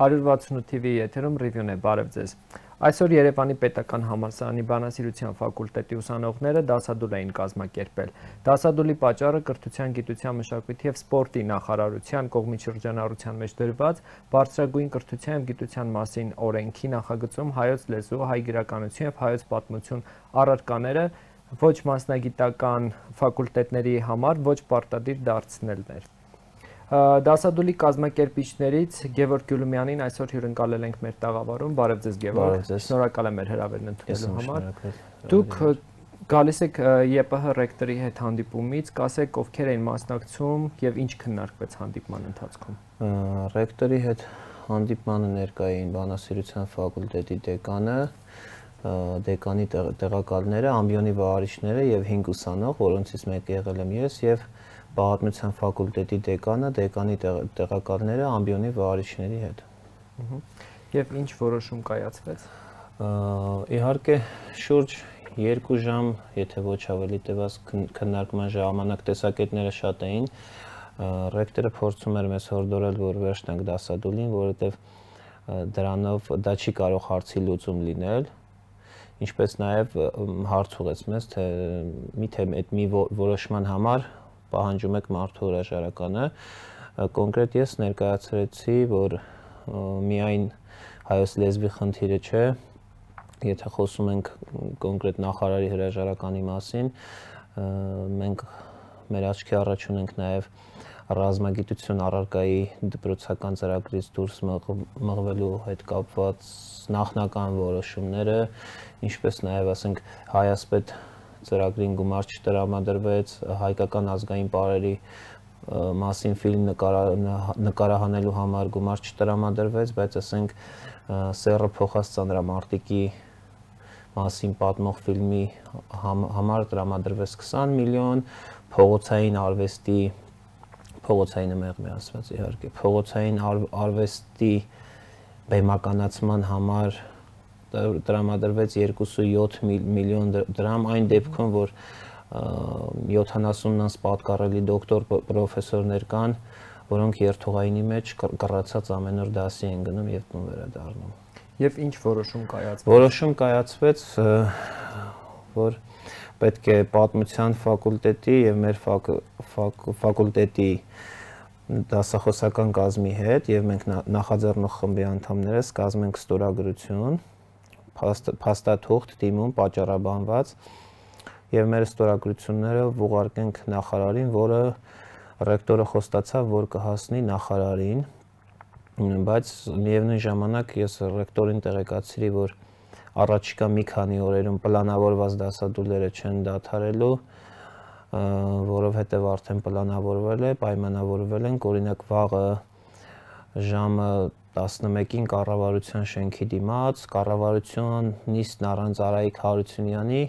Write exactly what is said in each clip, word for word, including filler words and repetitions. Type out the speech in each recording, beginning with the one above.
հարյուր վաթսունութ T V-ի եթերում ռիվյուն է, բարև ձեզ։ Այսօր Երևանի պետական համալսարանի բանասիրության ֆակուլտետի ուսանողները դասադուլ էին կազմակերպել։ Դասադուլի պատճառը կրթության, գիտության, մշակույթի և սպորտի նախարարության կողմից շրջանառության մեջ դրված բարձրագույն կրթության և գիտության մասին օրենքի նախագծում հայոց լեզու, հայ գրականություն և հայոց պատմություն առարկաները ոչ մասնագիտական ֆակուլտետների համար ոչ պարտադիր դարձնելն էր։ Դասադուլի կազմակերպիչներից Գևորգ Գյուլումյանին այսօր հյուրընկալել ենք մեր տաղավարում։ Բարև ձեզ Գևորգ, շնորհակալ եմ մեր հրավերն ընդունելու համար։ Դուք գալիս եք Ե Պ Հ ռեկտորի հետ հանդիպումից, կասեք ովքեր էին մասնակցում և ինչ քննարկվեց հանդիպման ընթացքում։ Ռեկտորի հետ հանդիպմանը ներկա էին բանասիրության ֆակուլտետի դեկանը, դեկանի տեղակալները, ամբիոնի վարիչները և հինգ ուսանող, որոնցից մեկը եղել եմ ես և Պատմության ֆակուլտետի դեկանը, դեկանի տեղակալները, ամբիոնի վարիչների հետ։ Եվ ինչ որոշում կայացվեց։ Իհարկե շուրջ երկու ժամ, եթե ոչ ավելի տևած քննարկման ժամանակ տեսակետները շատ էին, ռեկտորը փորձում էր մեզ հորդորել, որ վերջնանք դասադուլին, որովհետև դրանով դա չի կարող հարցի լուծում լինել, ինչպես նաև հարց ուղղեց մեզ, թե միթե այդ մի որոշման համար պահանջում եք մարդու հրաժարականը, կոնկրետ ես ներկայացրեցի, որ միայն հայոց լեզվի խնդիրը չէ, եթե խոսում ենք կոնկրետ նախարարի հրաժարականի մասին, մենք մեր աչքի առաջ ունենք նաև ռազմագիտություն առարկայի դպրոցական ծրագրից դուրս մղվելու հետ կապված նախնական որոշումները, ինչպես նաև ասենք հայասպետ ծրագրին գումար չտրամադրվեց, հայկական ազգային պարերի մասին ֆիլմ նկարահանելու համար գումար չտրամադրվեց, բայց ասենք Սեռը փոխած ծանրամարտիկի մասին պատմող ֆիլմի համար տրամադրվեց քսան միլիոն, փողոցային արվեստի, փողոցայինը մեղմ է ասված իհարկե, փողոցային արվեստի բեմականացման համար տրամադրվեց երկուսուց յոթ միլիոն դրամ, այն դեպքում, որ յոթանասուն անց պատկառելի դոկտոր պրոֆեսորներ կան, որոնք երթուղայինի մեջ կռացած ամեն օր դասի են գնում և տուն վերադառնում։ Եվ ինչ որոշում կայացվեց։ Որոշում կայացվեց, որ պետք է պատմության ֆակուլտետի և մեր ֆակուլտետի դասախոսական կազմի հետ և մենք նախաձեռնող խմբի անդամներս կազմենք ստորագրություն, փաստաթուղթ դիմում պատճառաբանված և մեր ստորագրությունները ուղարկենք նախարարին, որը ռեկտորը խոստացավ, որ կհասնի նախարարին, բայց միևնույն ժամանակ ես ռեկտորին տեղեկացրի, որ առաջիկա մի քանի օրերում պլանավորված դասադուլները չեն դադարելու, որովհետև արդեն պլանավորվել է, պայմանավորվել ենք, օրինակ վաղը ժամը տասնմեկին կառավարության շենքի դիմաց, կառավարություն նիստ առանց Արայիկ Հարությունյանի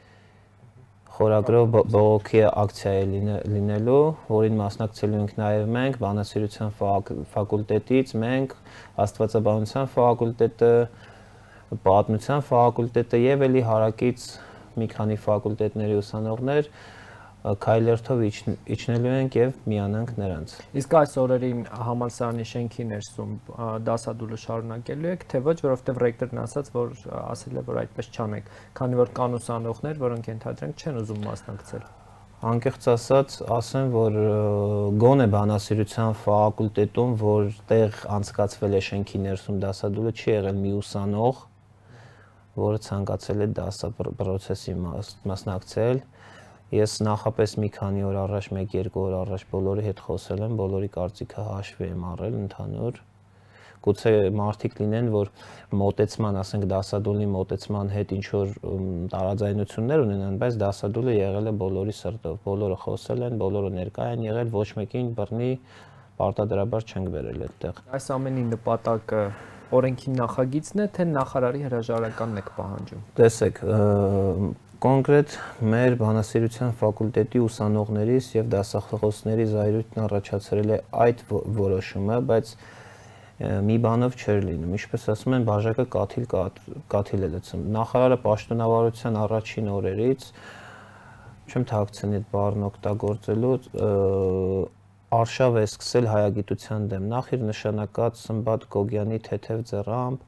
խորագրով բողոքի ակցիա է լինելու, որին մասնակցելու ենք նաև մենք, բանասիրության ֆակուլտետից, մենք, աստվածաբանության ֆակուլտետը, պատմության ֆակուլտետը և էլի հարակից մի քանի ֆակուլտետների ուսանողներ քայլերթով իջնելու ենք և միանանք նրանց։ Իսկ այս օրերին համալսարանի շենքի ներսում դասադուլը շարունակելու եք, թե ոչ, որովհետև ռեկտորն ասաց, որ ասել է, որ այդպես չանեք, քանի որ կան ուսանողներ, որոնք ենթադրենք չեն ուզում մասնակցել։ Անկեղծ ասած, ասեմ, որ գոնե բանասիրության ֆակուլտետում, որտեղ անցկացվել է շենքի ներսում դասադուլը, չի եղել մի ուսանող, որը ցանկացել է դասապրոցեսի մասնակցել։ Ես նախապես մի քանի օր առաջ, մեկ-երկու օր առաջ բոլորի հետ խոսել եմ, բոլորի կարծիքը հաշվի եմ առել ընդհանուր։ Գուցե մարդիկ լինեն, որ մոտեցման, ասենք դասադուլի մոտեցման հետ ինչ-որ տարաձայնություններ ունենան, բայց դասադուլը եղել է բոլորի սրտով, բոլորը խոսել են, բոլորը ներկա են եղել, ոչ մեկին բռնի պարտադրաբար չենք բերել այդտեղ։ Այս ամենի նպատակը օրենքի նախագիծն է, թե նախարարի հրաժարականն եք պահանջում։ Տեսեք, կոնկրետ մեր բանասիրության ֆակուլտետի ուսանողներից և դասախոսների զայրույթն առաջացրել է այդ որոշումը, բայց մի բանով չէր լինում, ինչպես ասում են, բաժակը կաթիլ է լցում։ Նախարարը պաշտոնավարության առաջին օրերից, չեմ թաքցնի այդ բառն օգտագործելու, արշավ է սկսել հայագիտության դեմ։ Նախ իր նշանակած Սմբատ Գոգյանի թեթև ձեռամբ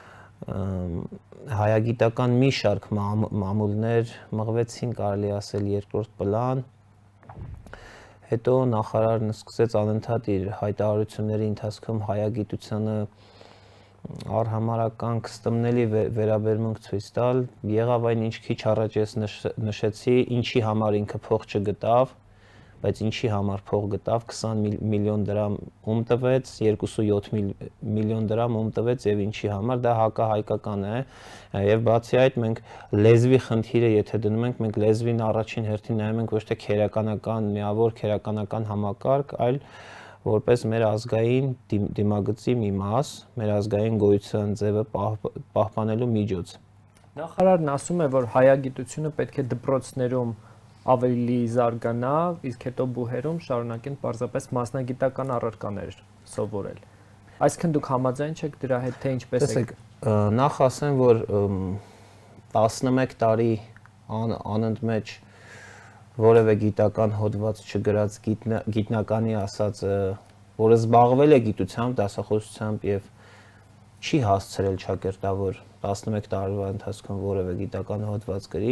հայագիտական մի շարք մամուլներ մղվեցին, կարելի ասել, երկրորդ պլան։ Հետո նախարարն սկսեց անընդհատ իր հայտարարությունների ընթացքում հայագիտությանը արհամարական կստմնելի վերաբերմունք ցույց տալ։ Եղավ այն, ինչ քիչ առաջ ես նշեցի, ինչի համար ինքը փող չգտավ, բայց ինչի համար փող գտավ, քսան միլիոն դրամ ում տվեց, երկուսուհինգ միլիոն դրամ ում տվեց եւ ինչի համար, դա հակահայկական է։ Եվ բացի այդ մենք լեզվի խնդիրը եթե դնում ենք, մենք լեզվին առաջին հերթին նայում ենք ոչ թե քերականական միավոր, քերականական համակարգ, այլ որպես մեր ազգային դիմագծի մի մաս, մեր ազգային գոյության ձևը պահպանելու միջոց։ Նախարարն ասում է, որ հայագիտությունը պետք է դպրոցներում ավելի զարգանա, իսկ հետո բուհերում շարունակեն պարզապես մասնագիտական առարկաներ սովորել։ Այսինքն դուք համաձայն չեք դրա հետ, թե ինչպես եք։ Նախ ասեմ, որ տասնմեկ տարի անընդմեջ որևէ գիտական հոդված չգրած գիտնականի ասած, որը զբաղվել է գիտությամբ, դասախոսությամբ եւ չի հասցրել շակերտավոր տասնմեկ տարվա ընթացքում որևէ գիտական հոդված գրի,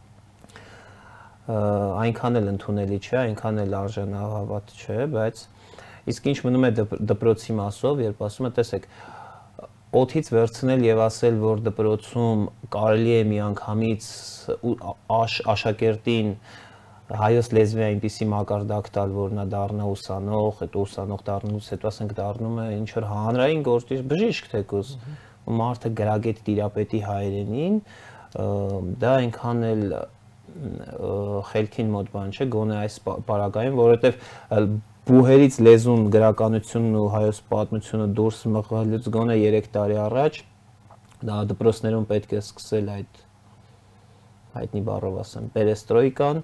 այնքան էլ ընդունելի չէ, այնքան էլ արժանահավատ չէ, բայց իսկ ինչ մնում է դպրոցի մասով, երբ ասում է, տեսեք, օդից վերցնել եւ ասել, որ դպրոցում կարելի է միանգամից աշակերտին հայոց լեզվի այնպիսի մակարդակ տալ, որ նա դառնա ուսանող, հետո ուսանող դառնալուց հետո ասենք դառնում է ինչ որ հանրային գործիչ, բժիշկ թեկուզ, մարդը գրագետ տիրապետի հայերենին, դա այնքան էլ խելքին մոտ բան չէ, գոնե այս պարագայում, որովհետև բուհերից լեզուն, գրականությունն ու հայոց պատմությունը դուրս մղվելուց գոնե երեք տարի առաջ, դա դպրոցներում պետք է սկսել այդ հայտնի բառով ասեմ, պերեստրոյկան,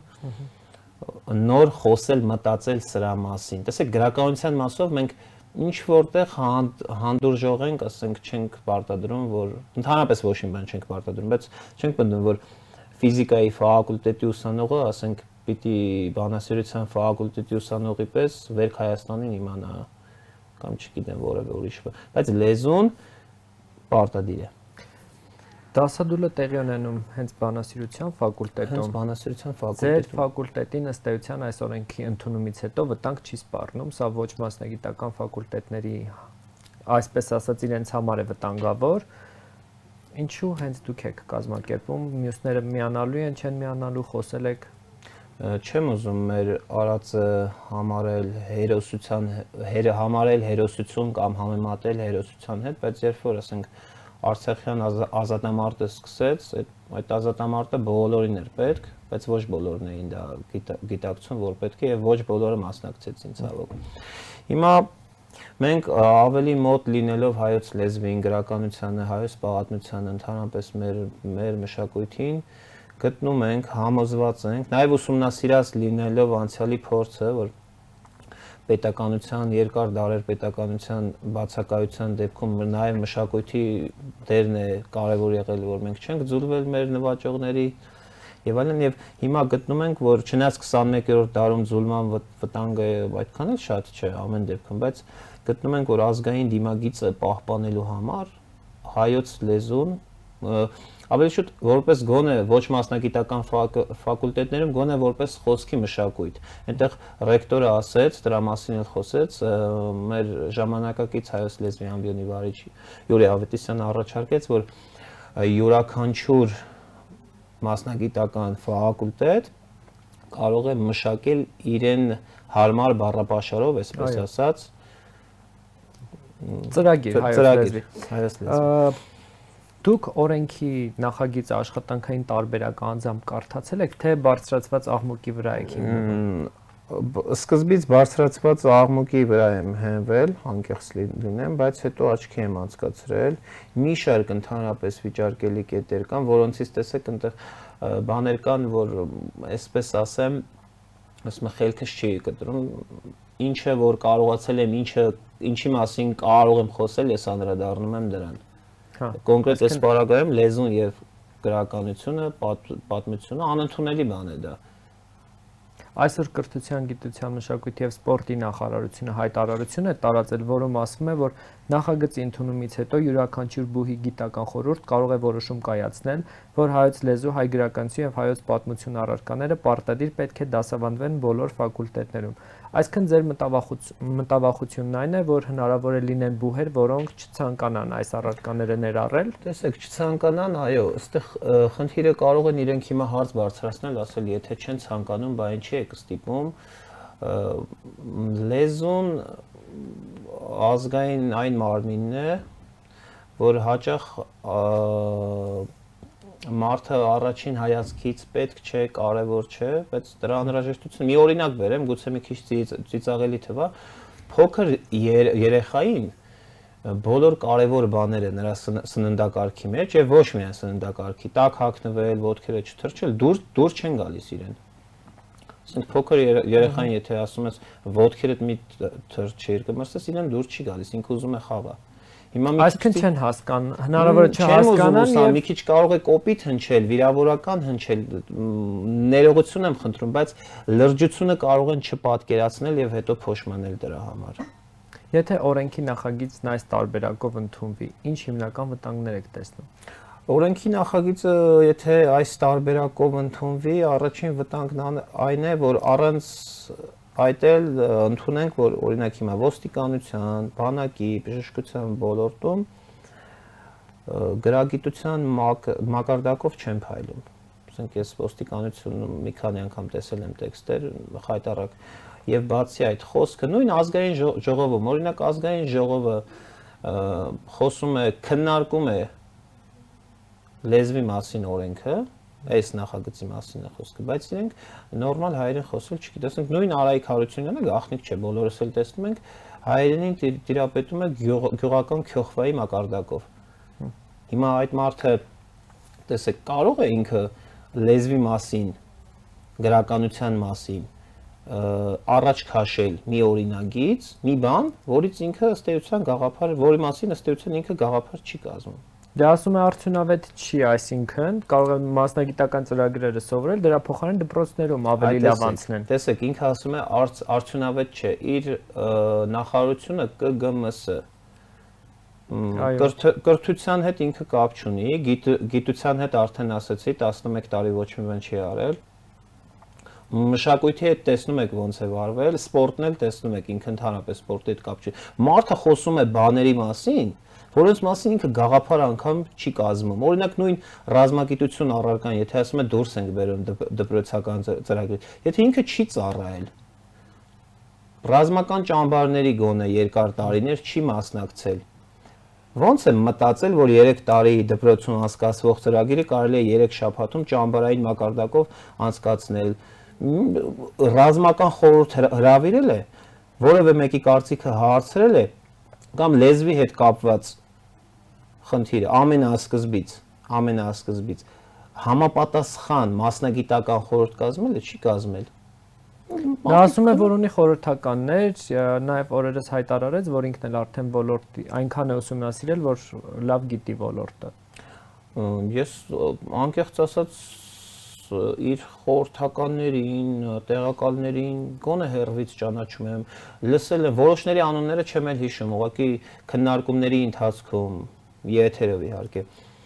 նոր խոսել, մտածել սրա մասին։ Տեսեք, գրականության մասով մենք ինչ որտեղ հանդուրժող ենք, ասենք, չենք պարտադրում, որ ընդհանրապես ոչ մի բան չենք պարտադրում, բայց չենք պնդում, որ ֆիզիկայի ֆակուլտետի ուսանողը, ասենք, պիտի բանասիրության ֆակուլտետի ուսանողի պես Վերք Հայաստանին իմանա, կամ չգիտեմ որևէ ուրիշ, բայց լեզուն պարտադիր է։ Դասադուլը տեղի ունենում հենց բանասիրության ֆակուլտետում։ Հենց բանասիրության ֆակուլտետում։ Ձեր ֆակուլտետի ըստ էության այս օրենքի ընդունումից հետո վտանգ չի սպառնում, սա ոչ մասնագիտական ֆակուլտետների, այսպես ասած, իրենց համար է վտանգավոր։ Ինչու հենց դուք եք կազմակերպում, մյուսները միանալու են, չեն միանալու, խոսել եք։ Չեմ ուզում մեր արածը համարել հերոսության, համարել հերոսություն կամ համեմատել հերոսության հետ, բայց երբ որ ասենք Արցախյան ազատամարտը սկսեց, այդ ազատամարտը բոլորին էր պետք, բայց ոչ բոլորն էին դա գիտակցում, որ պետք է, եւ ոչ բոլորը մասնակցեցին ցավոք։ Հիմա մենք ավելի մոտ լինելով հայոց լեզվին, գրականությանը, հայոց պատմությանը, ընդհանրապես մեր մեր մշակույթին, գտնում ենք, համոզված ենք, նաեւ ուսումնասիրած լինելով անցյալի փորձը, որ պետականության, երկար դարեր պետականության բացակայության դեպքում նաև մշակույթի դերն է կարևոր եղել, որ մենք չենք ձուլվել մեր նվաճողների եւ այլն, եւ հիմա գտնում ենք, որ չնայած քսանմեկերորդ դարում ձուլման վտանգը այդքան էլ շատ չէ ամեն դեպքում, բայց գտնում ենք, որ ազգային դիմագիծը պահպանելու համար հայոց լեզուն ավելի շուտ որպես գոնե ոչ մասնագիտական ֆակուլտետներում գոնե որպես խոսքի մշակույթ։ Այնտեղ ռեկտորը ասեց, դրա մասին էլ խոսեց, մեր ժամանակակից հայոց լեզվի ամբիոնի վարիչ Յուրի Ավետիսյանը առաջարկեց, որ յուրաքանչյուր մասնագիտական ֆակուլտետ կարող է մշակել իրեն հարմար բառապաշարով, այսպես ասած, ծրագիր հայոց լեզվի։ Դուք օրենքի նախագիծը աշխատանքային տարբերակ անձամբ կարդացել եք, թե բարձրացված աղմուկի վրա եք հիմնվում։ Սկզբից բարձրացված աղմուկի վրա եմ հենվել, անկեղծ լինեմ, բայց հետո աչքի եմ անցկացրել։ Մի շարք ընդհանրապես վիճարկելի կետեր կան, որոնցից տեսեք այնտեղ բաներ կան, որ այսպես ասեմ, ասում եմ խելքս չի կտրում, ինչը որ կարողացել եմ, ինչը ինչի մասին կարող եմ խոսել, ես անդրադառնում եմ դրան։ Կոնկրետ այս պարագայում լեզուն եւ գրականությունը, պատմությունը անընդունելի բան է դա։ Այսօր կրթության, գիտության, մշակույթի եւ սպորտի նախարարությունը հայտարարություն է տարածել, որում ասվում է, որ նախագծի ընդունումից հետո յուրաքանչյուր բուհի գիտական խորհուրդ կարող է որոշում կայացնել, որ հայոց լեզու, հայ գրականություն եւ հայոց պատմություն առարկաները պարտադիր պետք է դասավանդվեն բոլոր ֆակուլտետներում։ Այսինքն ձեր մտավախությունն այն է, որ հնարավոր է լինեն բուհեր, որոնք չցանկանան այս առարկաները ներառել։ Տեսեք, չցանկանան, այո, այստեղ խնդիրը կարող են իրենք հիմա հարց բարձրացնել, ասել, եթե չեն ցանկանում, բա ինչի է կստիպում։ Լեզուն ազգային այն մարմինն է, որ հաճախ մարդը առաջին հայացքից պետք չէ, կարևոր չէ, բայց դրա անհրաժեշտությունը մի օրինակ բերեմ, գուցե մի քիչ ծիծաղելի թվա, փոքր երեխային բոլոր կարևոր բաները նրա սննդակարգի մեջ եւ ոչ միայն սննդակարգի, տակ հագնվել, ոտքերը չթրջել, դուրս դուրս չեն գալիս իրեն։ Ասենք փոքր երեխային եթե ասում ես ոտքերդ մի թրջիր, կմրսես իրեն դուրս չի գալիս, ինքը ուզում է խաղա։ Հիմա մի Այսինքն չեն հասկան, հնարավոր է չհասկանան եւ մի քիչ կարող է կոպիտ հնչել, վիրավորական հնչել, ներողություն եմ խնդրում, բայց լրջությունը կարող են չպատկերացնել եւ հետո փոշմանել դրա համար։ Եթե օրենքի նախագիծն այս տարբերակով ընդունվի, ինչ հիմնական վտանգներ եք տեսնում։ Օրենքի նախագիծը, եթե այս տարբերակով ընդունվի, առաջին վտանգն այն է, որ առանց այդ էլ ընդունենք, որ օրինակ հիմա ոստիկանության, բանակի, բժշկության ոլորտում գրագիտության մակարդակով չեն փայլում։ Ասենք ես ոստիկանությունում մի քանի անգամ տեսել եմ տեքստեր, խայտառակ, եւ բացի այդ խոսքը նույն ազգային ժողովում, օրինակ ազգային ժողովը խոսում է, քննարկում է լեզվի մասին օրենքը, այս նախագծի մասին է խոսքը, բայց իրենք նորմալ հայերեն խոսել չգիտեն, նույն Արայիկ Հարությունյանը գաղտնիք չէ, բոլորս էլ տեսնում ենք, հայերենին տիրապետում է գյուղական քյոխվայի մակարդակով։ Հիմա այդ մարդը, տեսեք, կարող է ինքը լեզվի մասին, գրականության մասին առաջ քաշել մի օրինագից, մի բան, որից ինքը ըստ էության գաղափար, որի մասին ըստ էության ինքը գաղափար չի կազմում։ Դա ասում է արդյունավետ չի, այսինքն կարող է մասնագիտական ծրագրերը սովորել, դրա փոխարեն դպրոցներում ավելի լավ անցնեն։ Տեսեք, ինքը ասում է արդյունավետ չէ, իր նախարարությունը Կ Գ M S կրթության հետ ինքը կապ չունի, գիտության հետ արդեն ասացի, տասնմեկ տարի ոչ մի բան չի արել։ Մշակույթի հետ տեսնում եք ոնց է վարվել, սպորտն էլ տեսնում եք, ինքը ընդհանրապես սպորտի հետ կապ չի։ Մարդը խոսում է բաների մասին, որոնց մասին ինքը գաղափար անգամ չի կազմում։ Օրինակ նույն ռազմագիտություն առարկան, եթե ասում է դուրս ենք բերում դպրոցական ծրագրից, եթե ինքը չի ծառայել, ռազմական ճամբարների գոնե երկար տարիներ չի մասնակցել, ոնց է մտածել, որ երեք տարի դպրոցում անցկացվող ծրագիրը կարելի է երեք շաբաթում ճամբարային մակարդակով անցկացնել, ռազմական խորհուրդ հրավիրել է, որևէ մեկի կարծիքը հարցրել է, կամ լեզվի հետ կապված խնդիրը ամենասկզբից, ամենասկզբից համապատասխան մասնագիտական խորհուրդ կազմել է, չի կազմել։ Նա ասում է, որ ունի խորհրդականներ, նաև օրերս հայտարարեց, որ ինքն էլ արդեն ոլորտի այնքան է ուսումնասիրել, որ լավ գիտի ոլորտը։ Ես անկեղծ ասած իր խորհրդականներին, տեղակալներին գոնե հերվից ճանաչում եմ, լսել եմ, որոշների անունները չեմ էլ հիշում, ուղղակի քննարկումների ընթացքում, եթերով իհարկե,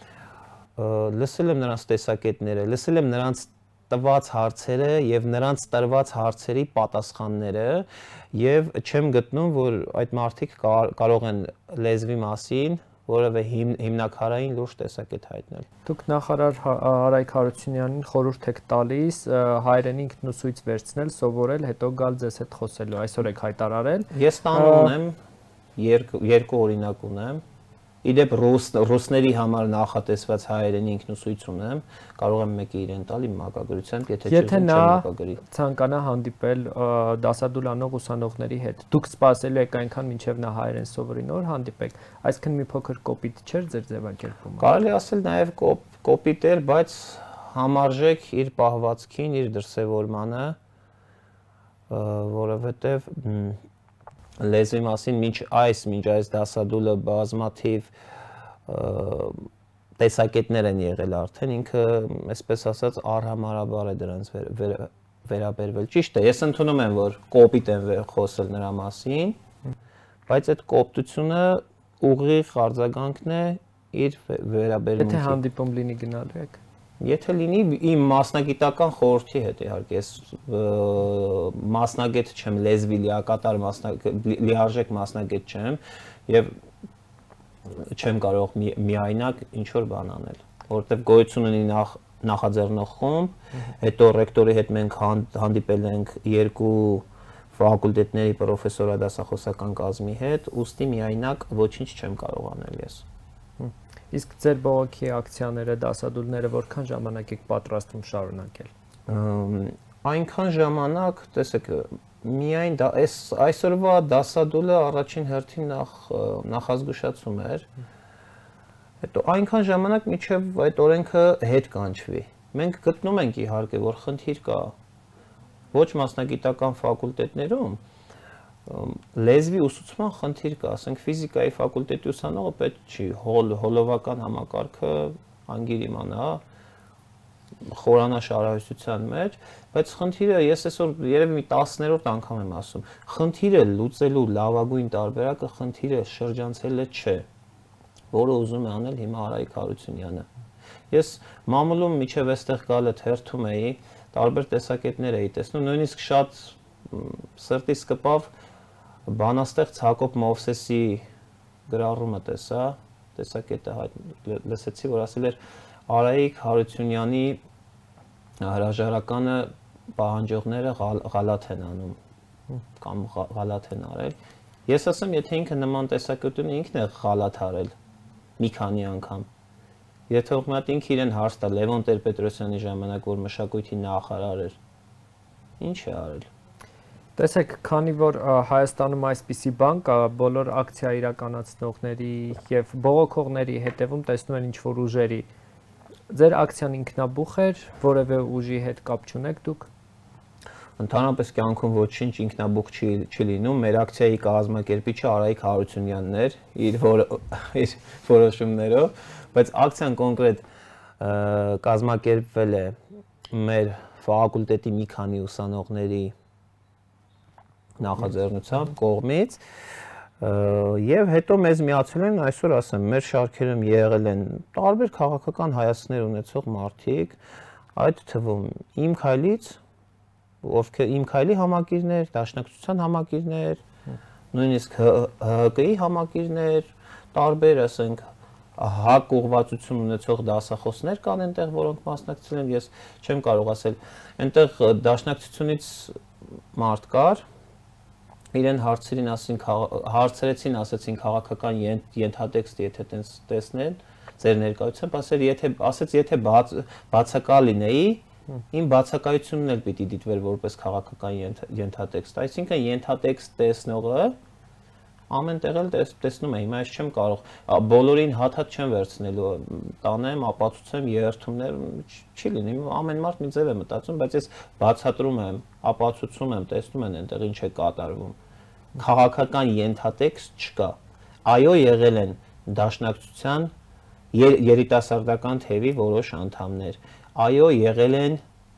լսել եմ նրանց տեսակետները, լսել եմ նրանց տված հարցերը եւ նրանց տրված հարցերի պատասխանները եւ չեմ գտնում, որ այդ մարդիկ կարող են լեզվի մասին որևէ հիմնակարային լուրջ տեսակետ հայտնել։ Դուք նախարար Արայիկ Հարությունյանին խորհուրդ եք տալիս հայերենի ինքնուսույց վերցնել, սովորել, հետո գալ ձեզ հետ խոսելու։ Այսօր եք հայտարարել։ Ես տան ունեմ, երկու օրինակ ունեմ։ Իդեպ ռուսների համար նախատեսված հայերենի ինքնուսույց ունեմ, կարող եմ մեկը իրեն տալ իմ մակագրությամբ, եթե չեմ մակագրի։ Եթե նա ցանկանա հանդիպել դասադուլ անող ուսանողների հետ, դուք սպասելու եք այնքան մինչև նա հայերեն սովորի, նոր հանդիպեք, այսինքն մի փոքր կոպիտ չէր ձեր ձևակերպումը։ Կարելի ասել նաև կոպիտ էր, բայց համարժեք իր պահվածքին, իր դրսևորմանը, որովհետև լեզվի մասին մինչ այս, մինչ այս դասադուլը բազմաթիվ տեսակետներ են եղել արդեն, ինքը, այսպես ասած, արհամարաբար է դրանց վերաբերվել։ Ճիշտ է, ես ընդունում եմ, որ կոպիտ եմ խոսել նրա մասին, բայց այդ կոպտությունը ուղիղ արձագանքն է իր վերաբերմունքի։ Եթե հանդիպում լինի գնալու եք։ Եթե լինի իմ մասնագիտական խորհրդի հետ իհարկե, ես մասնագետ չեմ, լեզվի լիակատար մասնագետ, լիարժեք մասնագետ չեմ եւ չեմ կարող միայնակ ինչ որ բան անել, որովհետեւ գոյություն ունի նախ նախաձեռնող խումբ, հետո ռեկտորի հետ մենք հանդիպել ենք երկու ֆակուլտետների պրոֆեսորադասախոսական կազմի հետ, ուստի միայնակ ոչինչ չեմ կարող անել ես։ Իսկ ձեր բողոքի ակցիաները, դասադուլները որքան ժամանակ եք պատրաստվում շարունակել։ Այնքան ժամանակ, տեսեք, միայն դա այս այսօրվա դասադուլը առաջին հերթին նախ նախազգուշացում էր։ Հետո այնքան ժամանակ միջև այդ օրենքը հետ կանչվի։ Մենք գտնում ենք իհարկե, որ խնդիր կա ոչ մասնագիտական ֆակուլտետներում լեզվի ուսուցման խնդիր կա, ասենք ֆիզիկայի ֆակուլտետի ուսանողը պետք չի հոլ հոլովական համակարգը անգիր իմանա խորանա շարահյուսության մեջ, բայց խնդիրը ես այսօր երևի մի տասներորդ անգամ եմ ասում, խնդիրը լուծելու լավագույն տարբերակը խնդիրը շրջանցելը չէ, որը ուզում է անել հիմա Արայիկ Հարությունյանը։ Ես մամուլում միջև այստեղ գալը թերթում էի, տարբեր տեսակետներ էի տեսնում, նույնիսկ շատ սրտիս կպավ բանաստեղծ Հակոբ Մովսեսի գրառումը տեսա, տեսակետը լսեցի, որ ասել էր Արայիկ Հարությունյանի հրաժարականը պահանջողները գալաթ են անում կամ գալաթ են արել։ Ես ասեմ, եթե ինքը նման տեսակետում ինքն է գալաթ արել մի քանի անգամ։ Եթե ուղղակի ինքը իրեն հարց տա Լևոն Տեր-Պետրոսյանի ժամանակ, որ մշակույթի նախարար էր, ինչ է արել։ Տեսեք, քանի որ Հայաստանում այսպիսի բան կա, բոլոր ակցիա իրականացնողների եւ բողոքողների հետևում տեսնում են ինչ-որ ուժերի։ Ձեր ակցիան ինքնաբուխ էր, որևէ ուժի հետ կապ չունեք դուք։ Ընդհանրապես կյանքում ոչինչ ինքնաբուխ չի չի լինում։ Մեր ակցիայի կազմակերպիչը Արայիկ Հարությունյանն էր, իր իր որոշումներով, բայց ակցիան կոնկրետ կազմակերպվել է մեր ֆակուլտետի մի քանի ուսանողների նախաձեռնությամբ կողմից եւ հետո մեզ միացել են, այսօր ասեմ, մեր շարքերում եղել են տարբեր քաղաքական հայացքներ ունեցող մարդիկ, այդ թվում իմ քայլից, ովքեր իմ քայլի համակիրներ, դաշնակցության համակիրներ, նույնիսկ ՀՀԿ-ի համակիրներ, տարբեր, ասենք, հակ ուղղվածություն ունեցող դասախոսներ կան այնտեղ, որոնք մասնակցել են, ես չեմ կարող ասել, այնտեղ դաշնակցությունից մարդ կար, իրեն հարցերին ասին հարցերեցին, ասեցին քաղաքական ենթատեքստ, եթե տենց տեսնեն, ձեր ներկայությամբ, ասել, եթե ասեց, եթե բացակա լինեի, իմ բացակայությունն էլ պիտի դիտվեր որպես քաղաքական ենթատեքստ, այսինքն ենթատեքստ տեսնողը ամեն տեղ էլ տեսնում է, հիմա ես չեմ կարող, բոլորին հատ-հատ չեմ վերցնելու, տանեմ, ապացուցեմ, երթումներ, չի լինի, ամեն մարդ մի ձև է մտածում, բայց ես բացատրում եմ, ապացուցում եմ, տեսնում են այնտեղ ինչ է կատարվում։ Քաղաքական ենթատեքստ չկա։ Այո, եղել են դաշնակցության երիտասարդական թևի որոշ անդամներ։ Այո, եղել են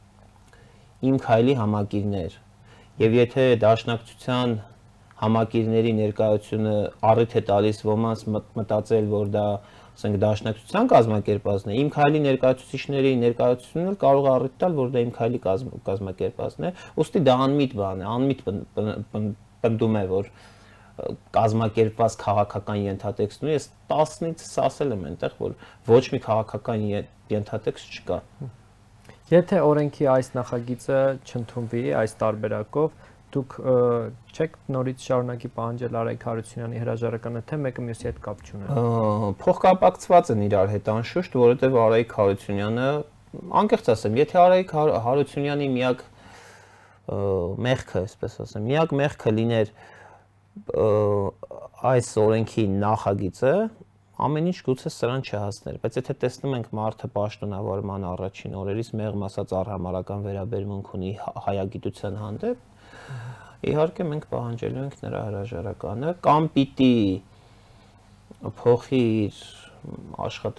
իմ քայլի համակիրներ։ Եվ եթե դաշնակցության համակիրների ներկայությունը առիթ է տալիս ոմանց մտածել, որ դա, ասենք, դաշնակցության կազմակերպածն է, իմ քայլի ներկայացուցիչների ներկայացությունն էլ կարող է առիթ տալ, որ դա իմ քայլի կազմակերպածն է, ուստի դա անմիտ բան է, անմիտ պնդում է, որ կազմակերպված քաղաքական ենթատեքստ ունի, ես տասնից ասել եմ այնտեղ, որ ոչ մի քաղաքական ենթատեքստ չկա։ Եթե օրենքի այս նախագիծը չընդունվի այս տարբերակով, դուք չեք նորից շարունակի պահանջել Արայիկ Հարությունյանի հրաժարականը, թե մեկը մյուսի հետ կապ չունեն։ Փոխկապակցված են իրար հետ անշուշտ, որովհետև Արայիկ Հարությունյանը, անկեղծ ասեմ, եթե Արայիկ Հարությունյանի միակ մեղքը, այսպես ասեմ, միակ մեղքը լիներ այս օրենքի նախագիծը, ամեն ինչ գուցե սրան չհասներ, բայց եթե տեսնում ենք մարդը պաշտոնավարման առաջին օրերից մեղմ ասած արհամարական վերաբերմունք ունի հայագիտության հանդեպ, իհարկե մենք պահանջելու ենք նրա հրաժարականը, կամ պիտի փոխի իր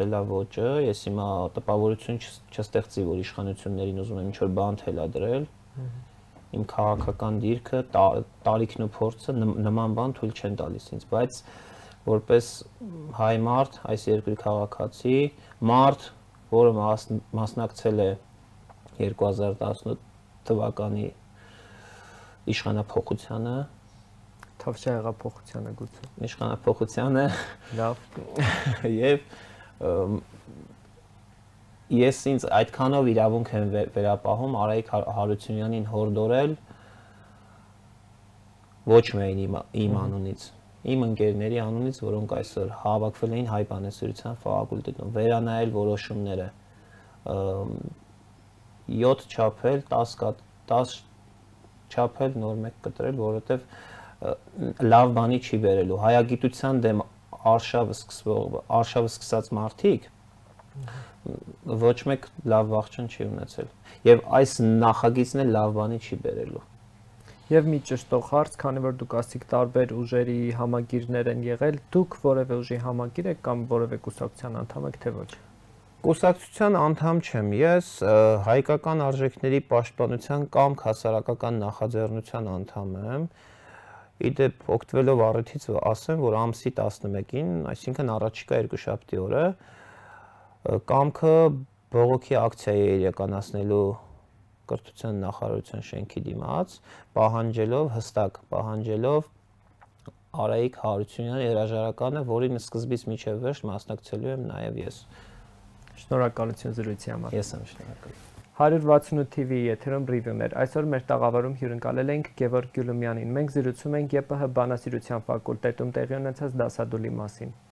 աշխատելավոճը, ես հիմա տպավորություն չստեղծի, որ իշխանություններին ուզում եմ ինչ-որ բան թելադրել, Իմ քաղաքական դիրքը, տարիքն ու փորձը նման բան թույլ չեն տալիս ինձ, բայց որպես հայ մարդ, այս երկրի քաղաքացի, մարդ, որը մասնակցել է երկու հազար տասնութ թվականի իշխանափոխությանը, Թավշյա հեղափոխությանը գուցե։ Իշխանափոխությանը, լավ, եւ ես ինձ այդքանով իրավունք եմ վերապահում Արայիկ Հարությունյանին հորդորել ոչ միայն իմ անունից, իմ ընկերների անունից, որոնք այսօր հավաքվել էին հայ բանասիրության ֆակուլտետում, վերանայել որոշումները, յոթ չափել, տասը չափել, նոր մեկ կտրել, որովհետև լավ բանի չի բերելու։ Հայագիտության դեմ արշավը սկսվող, արշավը սկսած մարդիկ ոչ մեկ լավ վախճան չի ունեցել։ Եվ այս նախագիծն էլ լավ բանի չի բերելու։ Եվ մի ճշտող հարց, քանի որ դուք ասիք տարբեր ուժերի համագիրներ են եղել, դուք որևէ ուժի համագիր եք կամ որևէ կուսակցության անդամ եք, թե ոչ։ Կուսակցության անդամ չեմ, ես հայկական արժեքների պաշտպանության կամ հասարակական նախաձեռնության անդամ եմ։ Իդեպ օգտվելով առիթից ասեմ, որ ամսի տասնմեկին, այսինքն առաջիկա երկուշաբթի օրը, կամքը բողոքի ակցիա է իրականացնելու կրթության նախարարության շենքի դիմաց, պահանջելով, հստակ պահանջելով Արայիկ Հարությունյանի հրաժարականը, որին սկզբից մինչև վերջ մասնակցելու եմ նաև ես։ Շնորհակալություն զրույցի համար։ Ես եմ շնորհակալ։ հարյուր վաթսունութ թի վի եթերում ռիվյուներ։ Այսօր մեր տաղավարում հյուրընկալել ենք Գևորգ Գյուլումյանին։ Մենք զրուցում ենք ԵՊՀ բանասիրության ֆակուլտետում տեղի ունեցած դասադուլի մասին։